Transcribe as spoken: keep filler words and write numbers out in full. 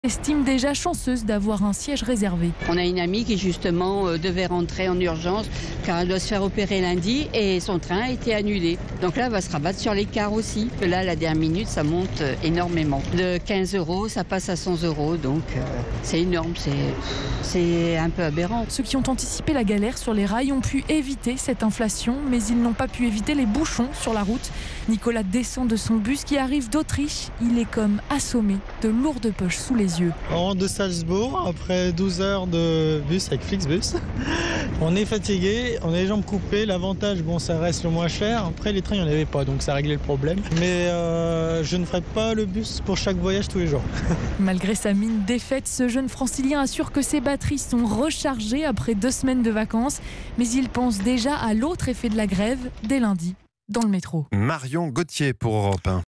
Estime déjà chanceuse d'avoir un siège réservé. On a une amie qui justement euh, devait rentrer en urgence car elle doit se faire opérer lundi et son train a été annulé. Donc là, elle va se rabattre sur les cars aussi. Là, à la dernière minute, ça monte euh, énormément. De quinze euros, ça passe à cent euros. Donc euh, c'est énorme, c'est, c'est un peu aberrant. Ceux qui ont anticipé la galère sur les rails ont pu éviter cette inflation, mais ils n'ont pas pu éviter les bouchons sur la route. Nicolas descend de son bus qui arrive d'Autriche. Il est comme assommé, de lourdes poches sous les yeux. On rentre de Salzbourg après douze heures de bus avec Flixbus. On est fatigué, on a les jambes coupées. L'avantage, bon, ça reste le moins cher. Après, les trains, il n'y en avait pas, donc ça réglait le problème. Mais euh, je ne ferai pas le bus pour chaque voyage tous les jours. Malgré sa mine défaite, ce jeune francilien assure que ses batteries sont rechargées après deux semaines de vacances. Mais il pense déjà à l'autre effet de la grève dès lundi dans le métro. Marion Gauthier pour Europe un.